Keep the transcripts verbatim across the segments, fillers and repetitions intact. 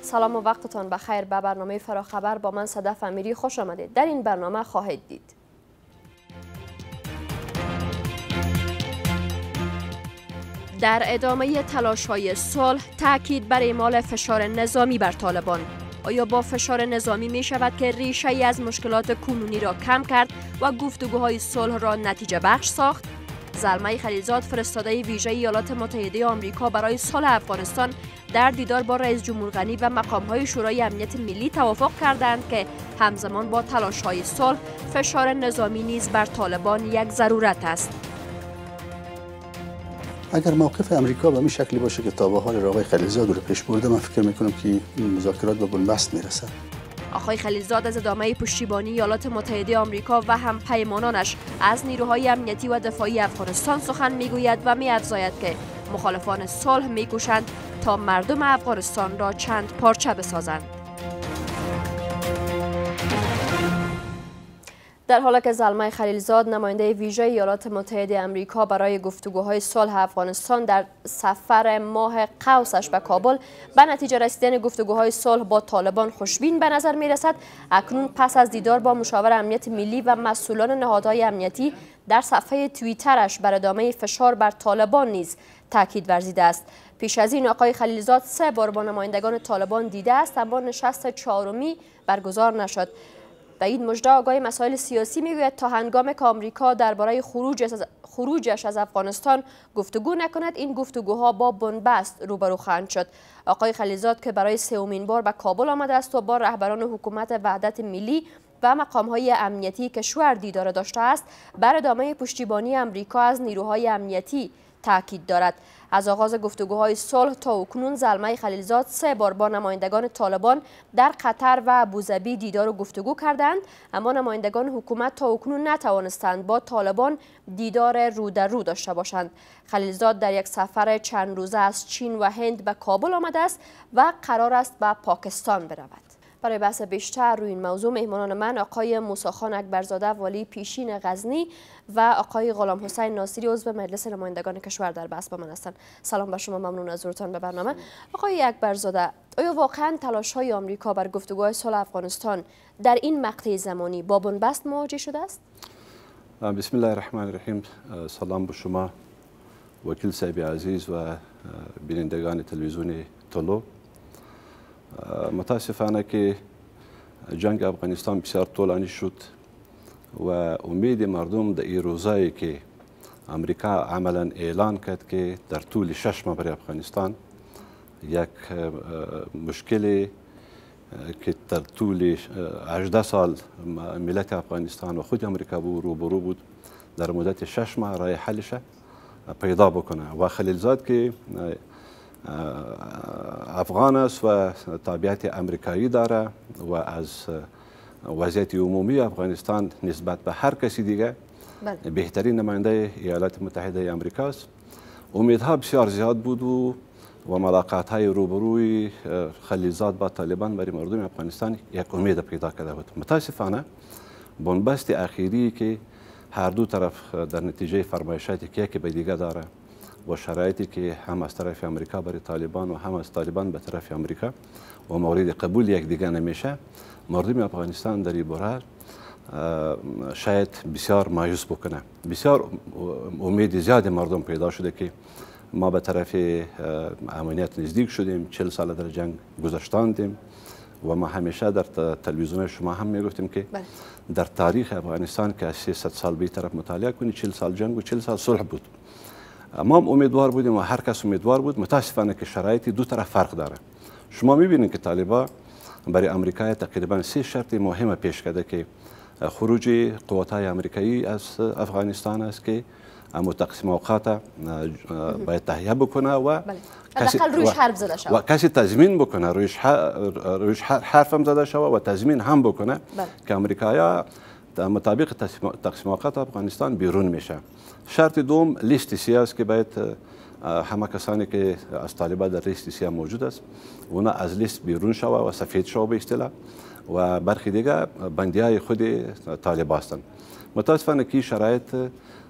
سلام و وقتتان بخیر. به برنامه فراخبر با من صدف امیری خوش آمدید. در این برنامه خواهید دید در ادامه تلاش‌های صلح تاکید بر اعمال فشار نظامی بر طالبان. آیا با فشار نظامی می شود که ریشه ای از مشکلات کنونی را کم کرد و گفتگوهای صلح را نتیجه بخش ساخت؟ زلمه خلیلزاد فرستاده ویژه ایالات متحده آمریکا برای صلح افغانستان در دیدار با رئیس جمهور غنی و مقام‌های شورای امنیت ملی توافق کردند که همزمان با تلاش‌های صلح فشار نظامی نیز بر طالبان یک ضرورت است. اگر موقف امریکا به این شکلی باشه که تا به حال آقای خلیلزاد رو پیش برده، من فکر میکنم که این مذاکرات به بنبست میرسه. آقای خلیلزاد از ادامه پشتیبانی ایالات متحده آمریکا و هم پیمانانش از نیروهای امنیتی و دفاعی افغانستان سخن میگوید و می‌افزاید که مخالفان صلح میکوشند تا مردم افغانستان را چند پارچه بسازند. در حالی که زلمه خلیلزاد نماینده ویژه ایالات متحده آمریکا برای گفتگوهای صلح افغانستان در سفر ماه قوسش به کابل به نتیجه رسیدن گفتگوهای صلح با طالبان خوشبین به نظر می رسد، اکنون پس از دیدار با مشاور امنیت ملی و مسئولان نهادهای امنیتی در صفحه توییترش بر ادامه فشار بر طالبان نیز تاکید ورزیده است. پیش از این آقای خلیلزاد سه بار با نمایندگان طالبان دیده است، اما نشست چهارمی برگزار نشد. و این مژده آگاه مسائل سیاسی میگوید تا هنگامی که آمریکا درباره خروج از خروجش از افغانستان گفتگو نکند، این گفتگوها با بنبست روبرو خواهند شد. آقای خلیلزاد که برای سومین بار به کابل آمده است و با رهبران حکومت وحدت ملی و مقام‌های امنیتی کشور دیدار داشته است، بر ادامه پشتیبانی آمریکا از نیروهای امنیتی تاکید دارد. از آغاز گفتگوهای صلح تا اکنون زلمه خلیلزاد سه بار با نمایندگان طالبان در قطر و ابوظبی دیدار و گفتگو کردند، اما نمایندگان حکومت تا اکنون نتوانستند با طالبان دیدار رو در رو داشته باشند. خلیلزاد در یک سفر چند روزه از چین و هند به کابل آمده است و قرار است به پاکستان برود. برای بحث بیشتر روی این موضوع مهمانان من آقای موسی خان اکبرزاده والی پیشین غزنی و آقای غلام حسین ناصری عضو مجلس نمایندگان کشور در بحث با من هستند. سلام به شما، ممنون از حضورتان به برنامه. آقای اکبرزاده، آیا واقعا تلاش‌های آمریکا بر گفتگوهای صلح افغانستان در این مقطع زمانی با بنبست مواجه شده است؟ بسم الله الرحمن الرحیم. سلام به شما وکیل صاحب عزیز و بینندگان تلویزیون طلوع. متاسفانه که جنگ افغانستان بسیار طولانی شد و امید مردم در این روزایی که امریکا عملا اعلان کرد که در طول شش ماه برای افغانستان یک مشکل که در طول هجده سال ملت افغانستان و خود امریکا بود روبرو بود، در مدت شش ماه راه حلش پیدا بکنه. و خلیلزاد که افغان است و تابعیت امریکایی داره و از وضعیت عمومی افغانستان نسبت به هر کسی دیگه بله. بهترین نماینده ایالات متحده آمریکا است. امیدها بسیار زیاد بود و و ملاقات های روبروی خلیلزاد با طالبان برای مردم افغانستان یک امید پیدا کرده بود. متاسفانه بنبست اخیری که هر دو طرف در نتیجه فرمایشاتی که یکی به دیگه داره و شرایطی که هم از طرف امریکا برای طالبان و هم از طالبان به طرف امریکا و مورد قبول یک دیگه نمیشه، مردم افغانستان در این باره شاید بسیار مایوس بکنه. بسیار امید زیاد مردم پیدا شده که ما به طرف امنیت نزدیک شدیم، چهل سال در جنگ گذشتاندیم و ما همیشه در تلویزیون شما هم میگفتیم که بله. در تاریخ افغانستان که از سیصد سال به طرف مطالعه کنی، چهل سال جنگ و چهل سال صلح بود. ما هم امیدوار بودیم و هر کس امیدوار بود. متاسفانه که شرایط دو طرف فرق داره. شما میبینید که طالبان برای امریکا تقریبا سه شرط مهم پیش کرده که خروج قوات‌های امریکایی از افغانستان است که اما تقسیم اوقات باید تهیه بکنه و کسی رویش حرف زده شود و کسی تضمین بکنه رویش رویش حرف هم زده شود و تضمین هم بکنه بله. که امریکایا مطابق تقسیم اوقات افغانستان بیرون میشه. شرط دوم لیست سیاسی که باید همه کسانی که از طالبان در لیست سیاه موجود است اونا از لیست بیرون شود و سفید شود به اصطلاح و برخی دیگه بندی های خود طالبان هستند. متاسفانه که شرایط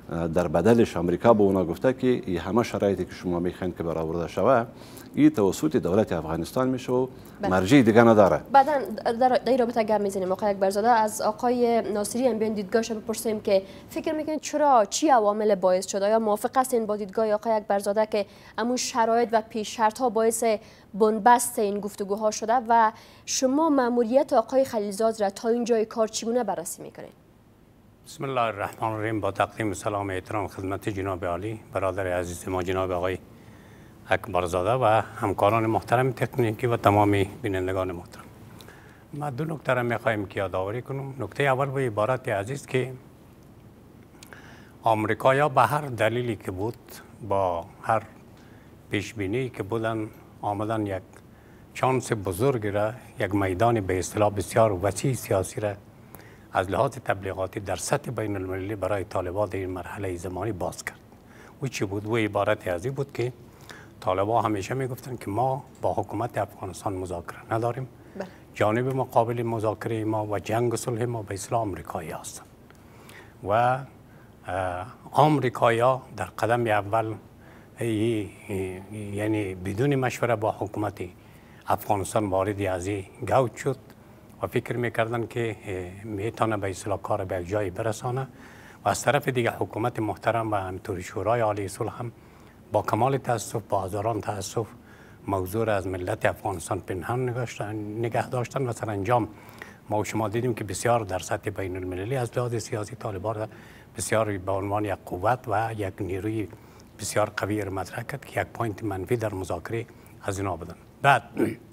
در بدلش آمریکا به اونا گفته که این همه شرایطی که شما میخواین که برآورده شوه این توسط دولت افغانستان میشه و مرجع دیگه نداره. بعدا در این رابطه گپ میزنیم. آقای اکبرزاده، از آقای ناصری هم بیان دیدگاهش بپرسیم که فکر میکنید چرا چی عوامل باعث شده؟ یا موافق هستین با دیدگاه آقای اکبرزاده که همون شرایط و پیش شرط ها باعث بنبست این گفتگوها شده و شما مأموریت آقای خلیلزاد را تا اینجای کار چگونه بررسی میکنید؟ بسم الله الرحمن الرحیم. با تقدیم سلام و احترام خدمت جناب عالی برادر عزیز ما جناب آقای اکبرزاده و همکاران محترم تکنیکی و تمامی بینندگان محترم، ما دو نکته را میخواهیم که یادآوری کنم. نکته اول به عبارت عزیز که آمریکایا به هر دلیلی که بود، با هر پیشبینی که بودن، آمدن یک چانس بزرگ را، یک میدان به اصطلاح بسیار وسیع سیاسی را از لحاظ تبلیغاتی در سطح بین المللی برای طالبان در این مرحله زمانی باز کرد. و چی بود؟ و عبارت ازی بود که طالبان همیشه میگفتن که ما با حکومت افغانستان مذاکره نداریم، بله. جانب مقابل مذاکره ما و جنگ و صلح ما به اصطلاح آمریکایی هستند و آمریکایا در قدم اول یعنی بدون مشوره با حکومت افغانستان وارد از این گوت شد و فکر میکردن که میتونه به اصطلاح کار به یک جایی برسانه و از طرف دیگه حکومت محترم و همینطور شورای عالی صلح هم با کمال تاسف، با هزاران تاسف موضوع را از ملت افغانستان پنهان نگه داشتن و سرانجام ما و شما دیدیم که بسیار در سطح بین المللی از لحاظ سیاسی طالبان بسیار به عنوان یک قوت و یک نیروی بسیار قوی را مطرح کرد که یک پوینت منفی در مذاکره از اینا بدن. بعد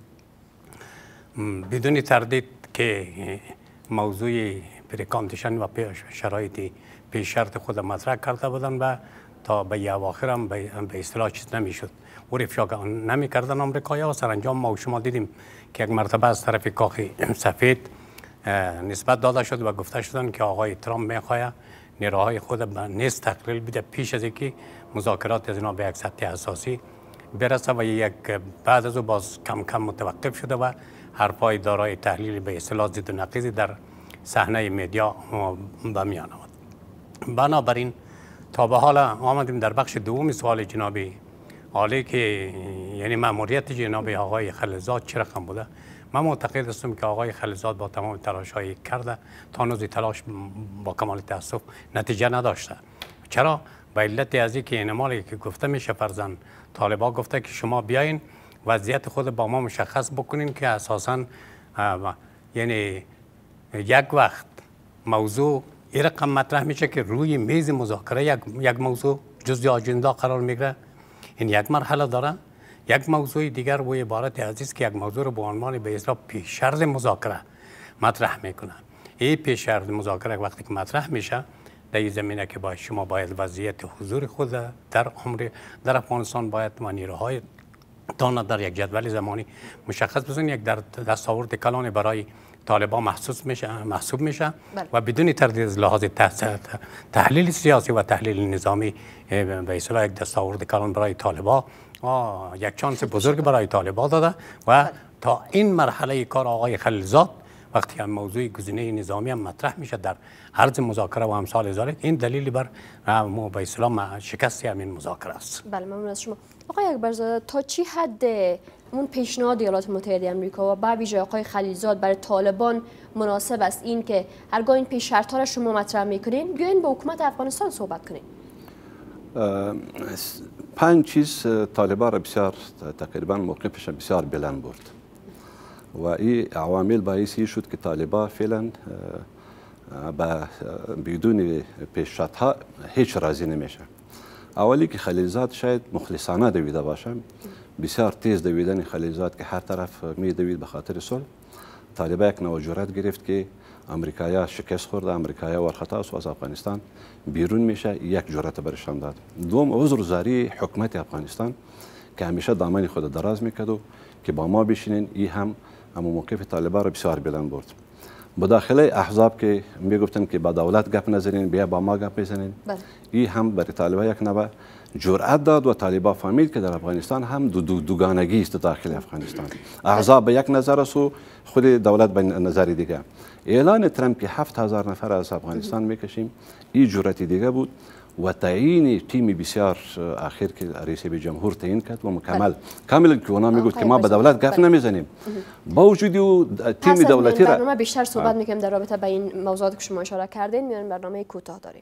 بدون تردید که موضوع پریکاندیشن و شرایط پیش شرط خود مطرح کرده بودن و تا به اواخر هم به اصطلاح چیز نمیشد و افشا نمیکردن آمریکایی‌ها و سرانجام ما و شما دیدیم که یک مرتبه از طرف کاخ سفید نسبت داده شد و گفته شدن که آقای ترامپ میخواد نیروهای خود به نیز تقلیل بده پیش از اینکه مذاکرات از اینا به یک سطح اساسی برسه و یک بعد از او باز کم کم متوقف شده و حرفای دارای تحلیل به اصطلاح ضد و نقیضی در صحنه مدیا به میان آمد. بنابراین تا به حال آمدیم در بخش دوم سوال جناب عالی که یعنی مأموریت جناب آقای خلیلزاد چه رقم بوده. من معتقد هستم که آقای خلیلزاد با تمام تلاش هایی کرده تا هنوز تلاش با کمال تاسف نتیجه نداشته. چرا؟ به علت از اینکه این مالی که گفته میشه فرزن طالبان گفته که شما بیاین وضعیت خود با ما مشخص بکنین که اساساً یعنی یک وقت موضوع این رقم مطرح میشه که روی میز مذاکره یک, یک موضوع جزء آجندا قرار میگیره. این یک مرحله داره. یک موضوع دیگر و عبارت عزیز که یک موضوع رو به عنوان به اصطلاح پیش شرط مذاکره مطرح میکنه. این پیش شرط مذاکره وقتی که مطرح میشه در این زمینه که باید شما باید وضعیت حضور خود در عمر در افغانستان باید و نیروهای دانه در یک جدول زمانی مشخص بزنید. یک در دستاورد کلان برای طالبان محسوس میشه محسوب میشه و بدون تردید از لحاظ تحلیل سیاسی و تحلیل نظامی به اصطلاح یک دستاورد کلان برای طالبان یک چانس بزرگ برای طالبان داده و تا این مرحله کار آقای خلیلزاد وقتی هم موضوع گزینه نظامی هم مطرح میشه در عرض مذاکره و امثال ذلک، این دلیلی بر به اصطلاح شکست همین مذاکره است. بله، ممنون از شما. آقای اکبرزاده، تا چی حد اون پیشنهاد ایالات متحده آمریکا و به ویژه آقای خلیلزاد برای طالبان مناسب است این که هرگاه این پیش شرط‌ها را شما مطرح میکنین بیاین با حکومت افغانستان صحبت کنین؟ پنج چیز طالبان را بسیار تقریبا موقفش بسیار بلند برد و این عوامل باعثی شد که طالبان فعلا با بدون پیش شرط‌ها هیچ راضی نمیشه. اولی که خلیلزاد شاید مخلصانه دویده باشه، بسیار تیز دویدن خلیلزاد که هر طرف می دوید به خاطر صلح. طالبان یک نوع جرأت گرفت که امریکایا شکست خورده، امریکایا ورخطا است و از افغانستان بیرون میشه، یک جرأت برشان داد. دوم عذرگزاری حکومت افغانستان که همیشه دامن خود دراز میکرد و که با ما بشینین، این هم اما موقف طالبان را بسیار بلند برد. مداخله احزاب که میگفتن که با دولت گپ نزنین، بیا با ما گپ بزنین، این هم برای طالبان یک نوع جرأت داد و طالبان فهمید که در افغانستان هم دو دو دوگانگی است داخل افغانستان. احزاب به یک نظر است و خود دولت به نظر دیگه. اعلان ترامپ که هفت هزار نفر از افغانستان میکشیم، این جرأت دیگه بود و تعیین تیمی بسیار اخیر که رئیس جمهور تعیین کرد و مکمل کاملا که اونا میگفت که ما به دولت گپ نمیزنیم با وجود او تیم دولتی را برنامه بیشتر صحبت میکنیم در رابطه با این موضوعات که شما اشاره کردین. میان برنامه کوتاه داریم.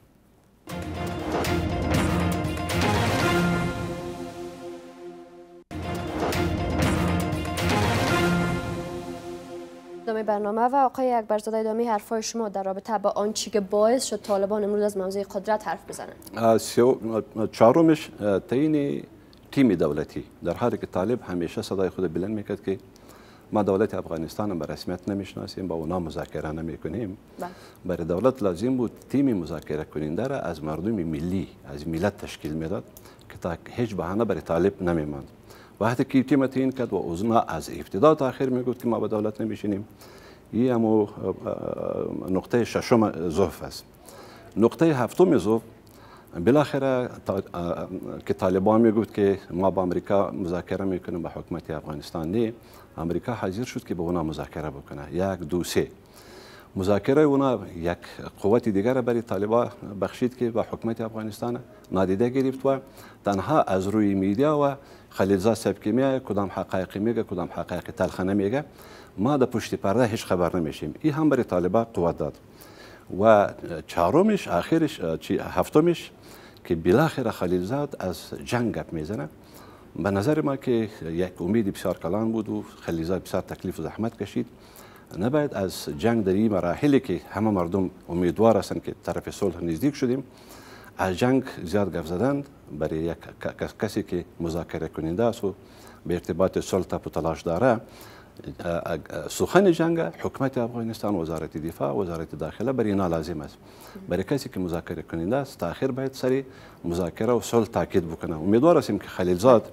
ادامه برنامه و آقای اکبرزاده ادامه حرفای شما در رابطه با آنچه که باعث شد طالبان امروز از موضوع قدرت حرف بزنن. چهارمش تعیین تیم دولتی، در حالی که طالب همیشه صدای خود بلند میکرد که ما دولت افغانستان به رسمیت نمیشناسیم، با اونا مذاکره نمیکنیم. برای دولت لازم بود تیم مذاکره کننده را از مردم ملی، از ملت تشکیل میداد که تا هیچ بهانه برای طالب نمیماند. وقتی که تیم تعیین کرد و اونا از ابتدا تا آخر میگفت که ما به دولت نمیشینیم. این همو نقطه ششم ضعف است. نقطه هفتم ضعف بالاخره که طالبان میگفت که ما با امریکا مذاکره میکنیم با حکومت افغانستان، نه، امریکا حاضر شد که با اونا مذاکره بکنه. یک دو سه مذاکره اونا یک قوت دیگر برای طالبان بخشید که با حکومت افغانستان نادیده گرفت و تنها از روی میدیا و خلیلزاد صاحب که میگه کدام حقایق میگه کدام حقایق تلخ نمیگه، ما در پشت پرده هیچ خبر نمیشیم. این هم برای طالبان قوت داد. و چهارمش آخرش هفتمش که بالاخره خلیلزاد از جنگ گپ میزنه. به نظر ما که یک امید بسیار کلان بود و خلیلزاد بسیار تکلیف و زحمت کشید. نباید از جنگ در این مراحلی که همه مردم امیدوار هستند که طرف صلح نزدیک شدیم، از جنگ زیاد گپ زدند. برای یک کسی که مذاکره کننده است و به ارتباط صلح تپ و تلاش داره، سخن جنگ حکومت افغانستان، وزارت دفاع، وزارت داخله برای اینا لازم است. برای کسی که مذاکره کننده است تا آخر باید سری مذاکره و صلح تاکید بکنه. امیدوار هستیم که خلیلزاد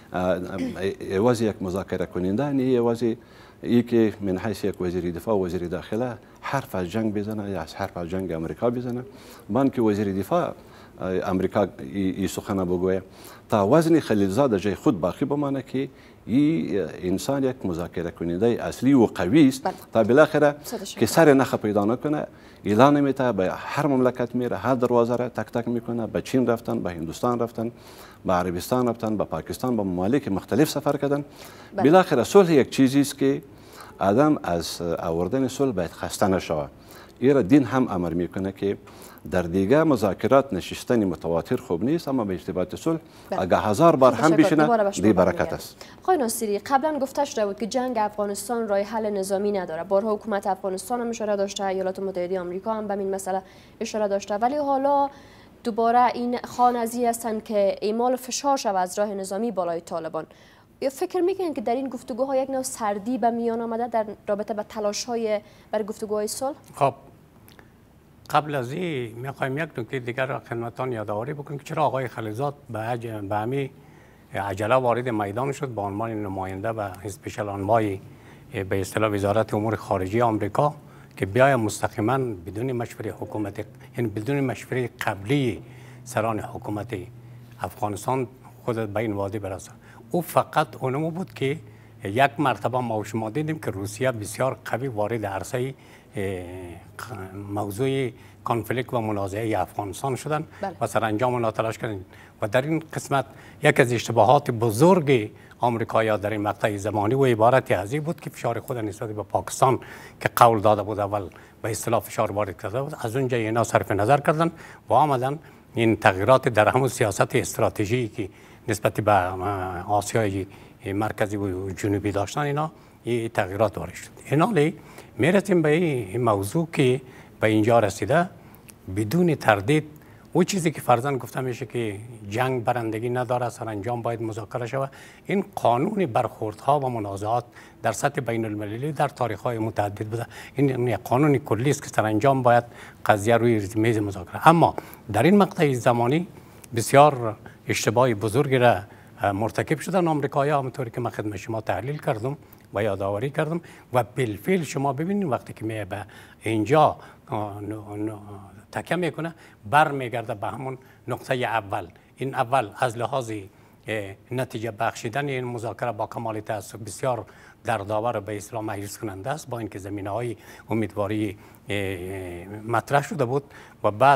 ایوازی یک مذاکره کننده نه، ایوازی ای که من حیث یک وزیر دفاع و وزیر داخله حرف از جنگ بزنه یا از حرف از جنگ امریکا بزنه. من که وزیر دفاع امریکا ای سخنه بگویه تا وزن خلیلزاد جای خود باقی بمانه که این انسان یک مذاکره کننده اصلی و قوی است تا بالاخره که سر نخ پیدا نکنه اعلان میته به هر مملکت میره، هر دروازه را تک تک میکنه. به چین رفتن، به هندوستان رفتن، به عربستان رفتن، به پاکستان، به ممالک مختلف سفر کردن. بالاخره صلح یک چیزی است که آدم از آوردن صلح باید خسته نشود. این دین هم امر میکنه که در دیگه مذاکرات نشستن متواتر خوب نیست، اما به ارتباط صلح اگه هزار بار هم بشینه دی برکت است. آقای ناصری، قبلا گفته شده بود که جنگ افغانستان راه حل نظامی نداره. بارها حکومت افغانستان هم اشاره داشته، ایالات متحده آمریکا هم به این مسئله اشاره داشته، ولی حالا دوباره این خوانزی هستند که اعمال فشار شود از راه نظامی بالای طالبان. فکر میکنید که در این گفتگوها یک نوع سردی به میان آمده در رابطه با تلاش‌های برای گفتگوهای صلح؟ خب قبل از این میخوایم یک نکته دیگر را خدمتتان یادآوری بکنیم که چرا آقای خلیلزاد به به همین عجله وارد میدان شد به عنوان نماینده و اسپیشال آنوای به اصطلاح وزارت امور خارجه آمریکا که بیاید مستقیما بدون مشوره حکومت، یعنی بدون مشوره قبلی سران حکومت افغانستان خود به این وادی برسه. او فقط اونمو بود که یک مرتبه ما شما دیدیم که روسیه بسیار قوی وارد عرصه موضوع کانفلیکت و منازعه افغانستان شدن بله. و سرانجام اونا تلاش کردن و در این قسمت یک از اشتباهات بزرگ آمریکایی‌ها در این مقطع زمانی و عبارت از این بود که فشار خود نسبت به پاکستان که قول داده بود اول به اصطلاح فشار وارد کرده بود، از اونجا اینا صرف نظر کردن و آمدن این تغییرات در همون سیاست استراتژیکی نسبت به آسیای مرکزی و جنوبی داشتن اینا این تغییرات وارد شد. اینالی میرسیم به این موضوع که به اینجا رسیده بدون تردید او چیزی که فرضاً گفته میشه که جنگ برندگی نداره، سرانجام باید مذاکره شود. این قانون برخوردها و منازعات در سطح بین المللی در تاریخ‌های متعدد بوده. این قانون کلی است که سرانجام باید قضیه روی میز مذاکره. اما در این مقطع زمانی بسیار اشتباه بزرگی را مرتکب شدن آمریکایی‌ها، همونطوری که من خدمت شما تحلیل کردم و یادآوری کردم و بالفعل شما ببینید وقتی که می به اینجا تکیه میکنه برمیگرده به همون نقطه اول. این اول از لحاظ نتیجه بخشیدن این مذاکره با کمال تأسف بسیار دردآور و به اصطلاح مایوس کننده است، با اینکه زمینه‌های امیدواری مطرح شده بود و بعد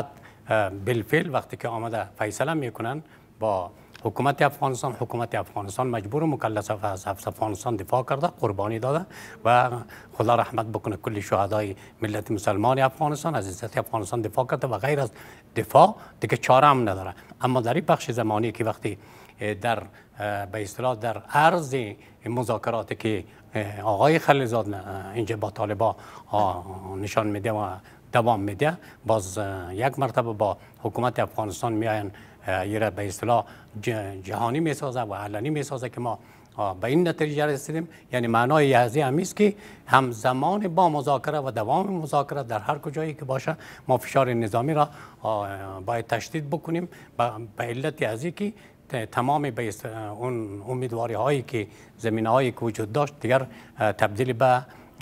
بالفعل وقتی که آمده فیصله میکنن با حکومت افغانستان، حکومت افغانستان مجبور و مکلف از افغانستان دفاع کرده، قربانی داده و خدا رحمت بکنه کلی شهدای ملت مسلمان افغانستان از عزت افغانستان دفاع کرده و غیر از دفاع دیگه چاره هم نداره. اما در این بخش زمانی که وقتی در به اصطلاح در عرض مذاکراتی که آقای خلیلزاد اینجا با طالبا نشان میده و دوام میده، باز یک مرتبه با حکومت افغانستان میاین یه به اصطلاح جهانی میسازه و علنی میسازه که ما به این نتیجه رسیدیم. یعنی معنای از این است که همزمان با مذاکره و دوام مذاکره در هر کجایی که باشه ما فشار نظامی را باید تشدید بکنیم به علت از اینکه تمام به اون امیدواری هایی که زمینه هایی که وجود داشت دیگر تبدیل به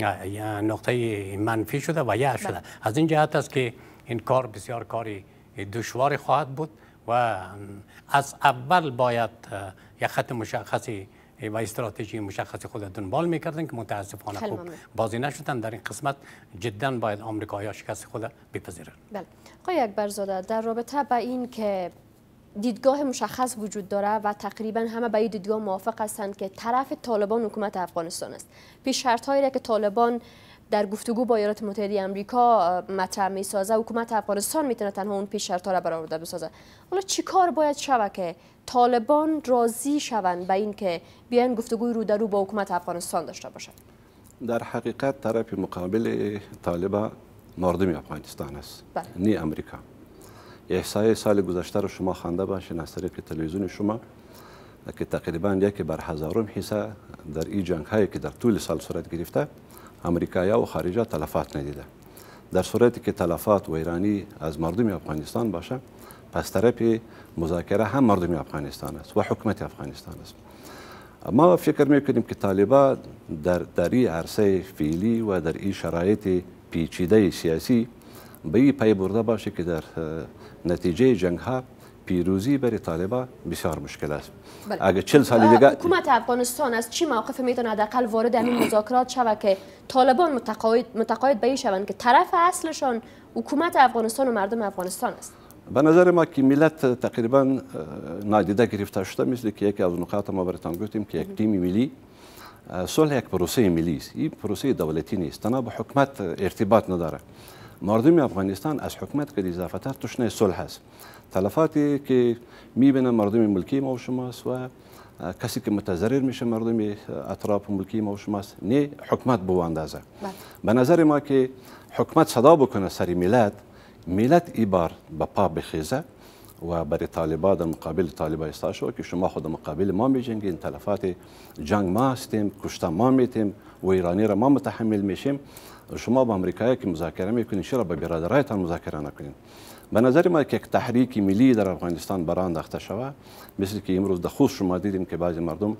نقطه منفی شده و یه شده. از این جهت است که این کار بسیار کاری دشوار خواهد بود و از اول باید یک خط مشخصی و استراتژی مشخصی خود دنبال میکردن که متاسفانه خوب بازی نشدن. در این قسمت جدا باید آمریکایی‌ها شکست خود بپذیرند. بله. آقای اکبرزاده، در رابطه با این که دیدگاه مشخص وجود داره و تقریبا همه به این دیدگاه موافق هستند که طرف طالبان حکومت افغانستان است، پیش شرط هایی را که طالبان در گفتگو با ایالات متحده آمریکا مطرح میسازه، حکومت افغانستان میتونه تنها اون پیش شرط ها را برآورده بسازه. حالا چی کار باید شود که طالبان راضی شوند به این که بیان گفتگوی رو در رو با حکومت افغانستان داشته باشند؟ در حقیقت طرف مقابل طالبان مردم افغانستان است، نه امریکا. احصای سال گذشته رو شما خوانده باشین از طریق تلویزیون شما که تقریبا یک بر هزارم حصه در این جنگ هایی که در طول سال صورت گرفته امریکایی‌ها و خارجا تلفات ندیده. در صورتی که تلفات و ایرانی از مردم افغانستان باشه، پس طرف مذاکره هم مردم افغانستان است و حکومت افغانستان است. ما فکر میکنیم که طالبان در در این عرصه فعلی و در این شرایط پیچیده سیاسی به این پی برده باشه که در نتیجه جنگ ها پیروزی برای طالبان بسیار مشکل است. بله. اگه چهل سال دیگه حکومت افغانستان از چی موقف میتونه حداقل وارد همین مذاکرات شود که طالبان متقاعد متقاعد به این شوند که طرف اصلشان حکومت افغانستان و مردم افغانستان است؟ به نظر ما که ملت تقریبا نادیده گرفته شده، مثل که یکی از نکات ما براتون گفتیم که یک تیم ملی صلح یک پروسه ملی است، این پروسه دولتی نیست، تنها به حکومت ارتباط نداره. مردم افغانستان از حکومت که اضافه تر تشنه صلح است. تلفاتی که میبینن مردم ملکی ما و شماست و کسی که متضرر میشه مردم اطراف ملکی ما و شماست، نه حکومت به اندازه. به نظر ما که حکومت صدا بکنه سر ملت، ملت ای بار به پا بخیزه و برای طالبان در مقابل طالبان ایستا شو که شما خود مقابل ما میجنگین، تلفات جنگ ما هستیم، کشته ما میتیم و ایرانی را ما متحمل میشیم. شما با امریکایی که مذاکره میکنین چرا با برادرایتان مذاکره نکنین؟ به نظر ما که یک تحریک ملی در افغانستان برای انداخته شود، مثل که امروز در خوست شما دیدیم که بعضی مردم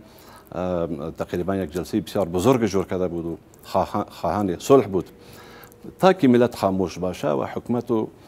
تقریبا یک جلسه بسیار بزرگ جور کرده بود و خواهان صلح بود. تا که ملت خاموش باشه و حکومت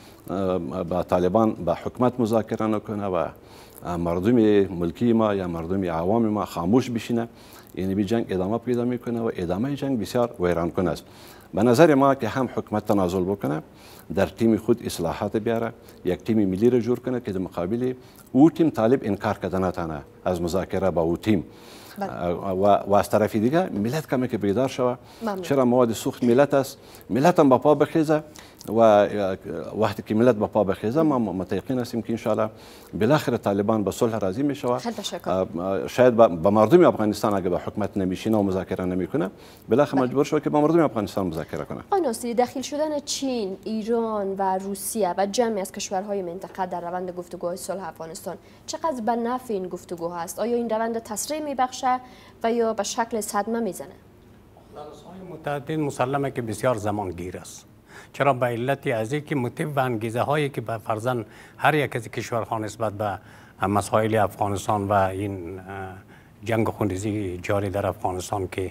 با طالبان با حکومت مذاکره نکنه و مردم ملکی ما یا مردم عوام ما خاموش بشینه، یعنی بی جنگ ادامه پیدا میکنه و ادامه جنگ بسیار ویران کنه است. به نظر ما که هم حکومت تنازل بکنه، در تیم خود اصلاحات بیاره، یک تیم ملی را جور کنه که در مقابل او تیم طالب انکار کرده نتانه از مذاکره با او تیم و از طرف دیگه ملت کمی که بیدار شوه. چرا مواد سوخت ملت است، ملت هم با پا بخیزه و وقتی که ملت با پا بخیزه ما متيقن هستیم که انشاءالله بالاخره طالبان به صلح راضی میشه. شاید با مردم افغانستان اگه با حکومت نمیشینه و مذاکره نمیکنه، بالاخره مجبور شد که با مردم افغانستان مذاکره کنه. آقای ناصری، دخیل شدن چین، ایران و روسیه و جمعی از کشورهای منطقه در روند گفتگوهای صلح افغانستان چقدر به نفع این گفتگوها است؟ آیا این روند تسریع میبخشه و یا به شکل صدمه میزنه؟ جلسه‌های متعدد مسلمه که بسیار زمانگیر است. چرا؟ به علت از اینکه موتیو و انگیزه هایی که به فرضاً هر یک از کشورها نسبت به مسائل افغانستان و این جنگ خونریزی جاری در افغانستان که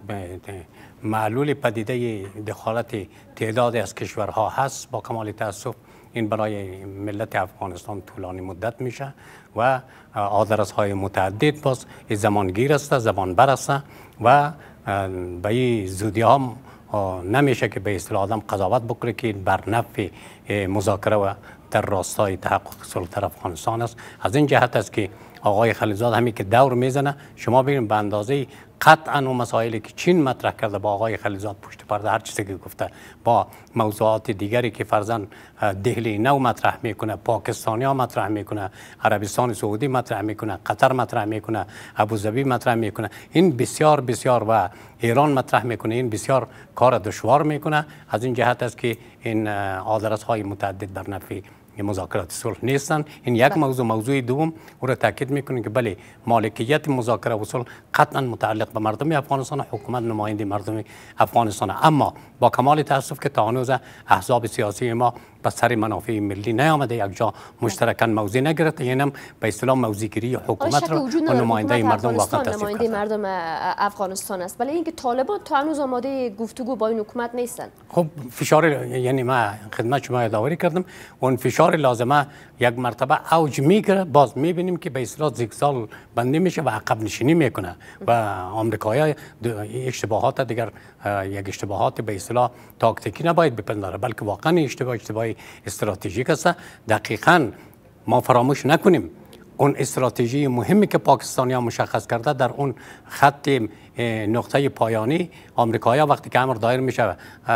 معلول پدیده دخالت تعدادی از کشورها هست، با کمال تاسف این برای ملت افغانستان طولانی مدت میشه و آدرس‌های متعدد باز زمانگیر است، زمان بر است و به این زودی ها نمیشه که به اصطلاح آدم قضاوت بکنه که بر نفع مذاکره و در راستای تحقق صلح در افغانستان است. از این جهت است که آقای خلیلزاد همین که دور میزنه، شما ببینید به اندازه قطعا و مسائلی که چین مطرح کرده با آقای خلیلزاد پشت پرده هر چیزی که گفته، با موضوعات دیگری که فرضاً دهلی نو مطرح میکنه، پاکستانی ها مطرح میکنه، عربستان سعودی مطرح میکنه، قطر مطرح میکنه، ابوظبی مطرح میکنه، این بسیار بسیار و ایران مطرح میکنه، این بسیار کار دشوار میکنه. از این جهت است که این آدرس های متعدد بر نفع مذاکرات صلح نیستن. این یک موضوع. موضوع دوم او را تاکید میکنه که بله، مالکیت مذاکره و صلح قطعا متعلق به مردم افغانستان، حکومت نماینده مردم افغانستان، اما با کمال تاسف که تا هنوز احزاب سیاسی ما به سر منافع ملی نیامده، یک جا مشترکاً موضع نگرفته، یعنی به اصطلاح موضع‌گیری حکومت را و نماینده مردم واقعا تصدیق نماینده مردم افغانستان است، ولی اینکه طالبان تا هنوز آماده گفتگو با این حکومت نیستن. خب فشار، یعنی ما خدمت شما یادآوری کردم، اون فشار لازمه یک مرتبه اوج میگیره، باز میبینیم که به اصطلاح زیگزال بندی میشه و عقب نشینی میکنه و آمریکایی‌ها اشتباهات دیگر، یک اشتباهات به اصطلاح تاکتیکی نباید بپنداره، بلکه واقعا اشتباه اشتباهی استراتژیک است. دقیقاً ما فراموش نکنیم اون استراتژی مهمی که پاکستانی‌ها مشخص کرده در اون خط نقطه پایانی، آمریکایی‌ها وقتی که امر دایر میشه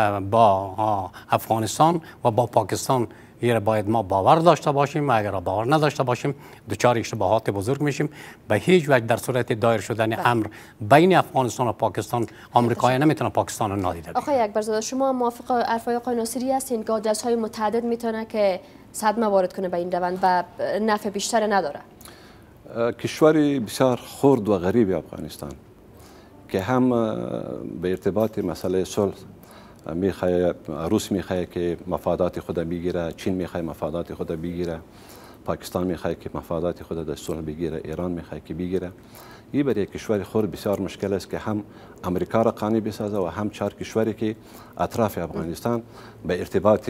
با افغانستان و با پاکستان، یه باید ما باور داشته باشیم، اگر باور نداشته باشیم دچار اشتباهات بزرگ میشیم. به هیچ وجه در صورت دایر شدن امر بین افغانستان و پاکستان، آمریکایی نمیتونه پاکستان رو نادیده بگیره. آقای اکبرزاده، شما موافق حرفای آقای ناصری هستین که آدرس‌های متعدد میتونه که صدمه وارد کنه به این روند و نفع بیشتر نداره؟ کشوری بسیار خرد و غریب افغانستان که هم به ارتباط مسئله صلح میخواه، روس میخواه که مفادات خود بگیره، چین میخواه مفادات خود بگیره، پاکستان میخواه که مفادات خود در صلح بگیره، ایران میخواه که بگیره. این برای یک کشور خرد بسیار مشکل است که هم امریکا را قانع بسازه و هم چهار کشوری که اطراف افغانستان به ارتباط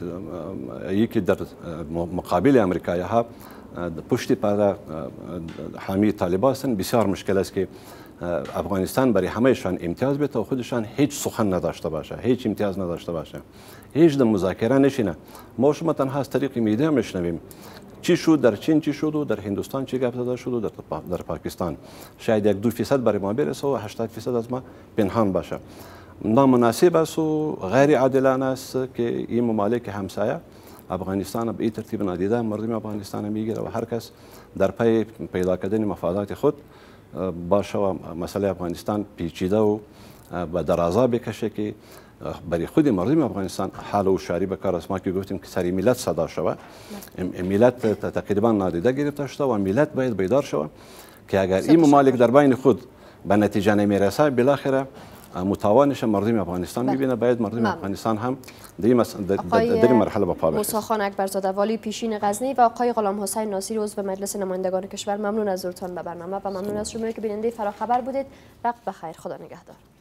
یکی در مقابل امریکایی ها پشت پرده حامی طالبان هستند. بسیار مشکل است که افغانستان برای همهشان امتیاز بده و خودشان هیچ سخن نداشته باشه، هیچ امتیاز نداشته باشه، هیچ در مذاکره نشینه. ما شما تنها از طریق میدیا میشنویم چی شد در چین، چی شد و در هندوستان چی گپ زده شد و در در پاکستان. شاید یک دو فیصد برای ما برسه و هشتاد فیصد از ما پنهان باشه. نامناسب است و غیر عادلانه است که این ممالک همسایه افغانستان به این ترتیب نادیده مردم افغانستان میگیره و هر کس در پی پیدا کردن مفادات خود باشه و مسئله افغانستان پیچیده و به درازا بکشه که برای خود مردم افغانستان حال و شاری بکار است. ما که گفتیم که سری ملت صدا شود، ملت تقریبا نادیده گرفته شده و ملت باید بیدار شود که اگر این ممالک در بین خود به نتیجه نمیرسه بالاخره متوانش مردم افغانستان میبینه. باید مردم افغانستان هم در این مرحله با پا بشه. موسی خان اکبرزاده، والی پیشین غزنی، و آقای غلام حسین ناصری، عضو مجلس نمایندگان کشور، ممنون از حضورتان به برنامه و ممنون از شما که بیننده فراخبر بودید. وقت بخیر، خدا نگهدار.